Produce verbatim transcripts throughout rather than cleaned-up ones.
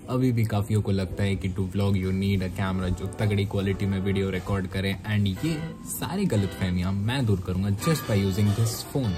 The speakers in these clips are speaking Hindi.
अभी भी काफियों को लगता है कि to vlog you need a camera जो तगड़ी क्वालिटी में वीडियो रिकॉर्ड करे, एंड ये सारी गलतफहमियां मैं दूर करूंगा just by using this phone.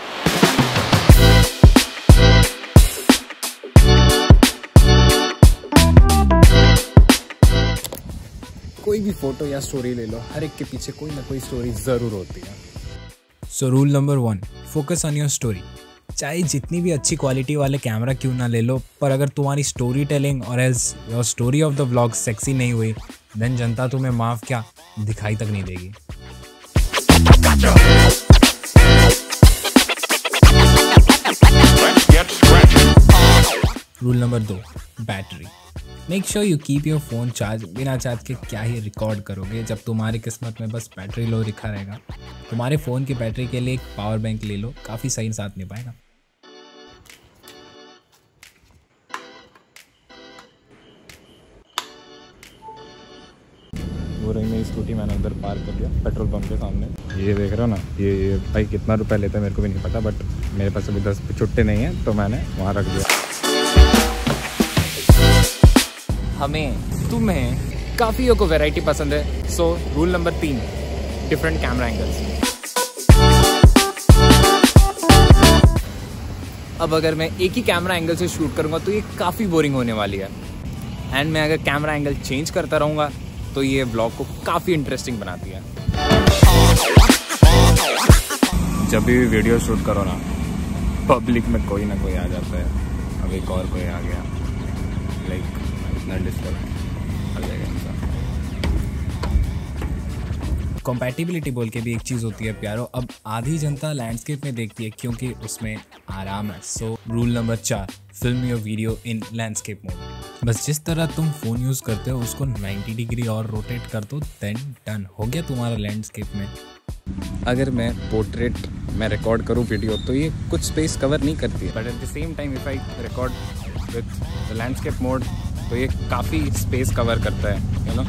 कोई भी फोटो या स्टोरी ले लो, हर एक के पीछे कोई ना कोई स्टोरी जरूर होती है। So rule number one, focus on your story. चाहे जितनी भी अच्छी क्वालिटी वाले कैमरा क्यों ना ले लो, पर अगर तुम्हारी स्टोरी टेलिंग और else your story of the vlog sexy नहीं हुई, देन जनता तुम्हें माफ क्या दिखाई तक नहीं देगी। रूल नंबर दो, battery. Make sure you keep your phone charge. बिना चार्ज के क्या ही रिकॉर्ड करोगे जब तुम्हारी किस्मत में बस बैटरी लो लिखा रहेगा। तुम्हारे फ़ोन की बैटरी के लिए एक पावर बैंक ले लो, काफ़ी सही साथ निभाएगा। वो रही मेरी स्कूटी, मैंने उधर पार्क कर दिया पेट्रोल पंप के सामने। ये देख रहे हो ना, ये ये भाई कितना रुपया लेता है मेरे को भी नहीं पता, बट मेरे पास अभी दस छुट्टे नहीं है तो मैंने वहाँ रख दिया। हमें तुम्हें काफ़ियों को वैरायटी पसंद है, सो रूल नंबर तीन, डिफरेंट कैमरा एंगल्स। अब अगर मैं एक ही कैमरा एंगल से शूट करूंगा तो ये काफ़ी बोरिंग होने वाली है, एंड मैं अगर कैमरा एंगल चेंज करता रहूँगा तो ये व्लॉग को काफ़ी इंटरेस्टिंग बनाती है। जब भी वीडियो शूट करो ना, पब्लिक में कोई ना कोई आ जाता है। अब एक और कोई आ गया, लाइक इतना डिस्टर्ब आ जाएगा इंसान। कंपैटिबिलिटी बोल के भी एक चीज़ होती है प्यारो। अब आधी जनता लैंडस्केप में देखती है क्योंकि उसमें आराम है। सो रूल नंबर चार, film your video in landscape mode. बस जिस तरह तुम फ़ोन यूज़ करते हो उसको नब्बे डिग्री और रोटेट कर दो, देन डन हो गया तुम्हारा लैंडस्केप में। अगर मैं पोर्ट्रेट में रिकॉर्ड करूँ वीडियो तो ये कुछ स्पेस कवर नहीं करती है, but at the same time if I record with the landscape mode तो ये काफ़ी स्पेस कवर करता है, यू नो।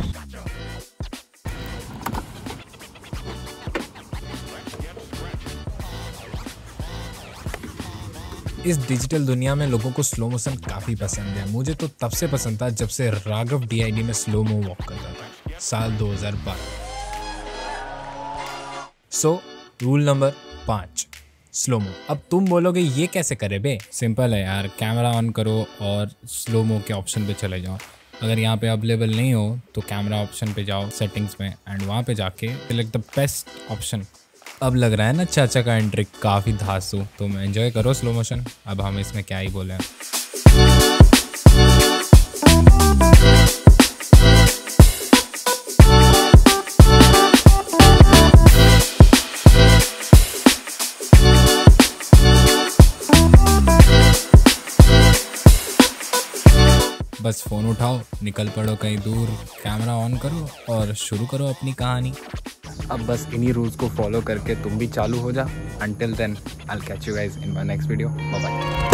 इस डिजिटल दुनिया में लोगों को स्लो मोशन काफ़ी पसंद है। मुझे तो तब से पसंद था जब से राघव डी आई डी में स्लो मो वॉक करता था, साल दो हज़ार बारह। सो रूल नंबर पाँच, स्लो मो। अब तुम बोलोगे ये कैसे करे बे? सिंपल है यार, कैमरा ऑन करो और स्लो मो के ऑप्शन पे चले जाओ। अगर यहाँ पे अवेलेबल नहीं हो तो कैमरा ऑप्शन पे जाओ सेटिंग्स में, एंड वहाँ पे जाके सिलेक्ट द बेस्ट ऑप्शन। अब लग रहा है ना चाचा का एंट्री काफ़ी धांसू, तुम एंजॉय करो स्लो मोशन। अब हम इसमें क्या ही बोले। बस फ़ोन उठाओ, निकल पड़ो कहीं दूर, कैमरा ऑन करो और शुरू करो अपनी कहानी। अब बस इन्हीं रूल्स को फॉलो करके तुम भी चालू हो जा। Until then I will catch you guys in my next video. Bye bye.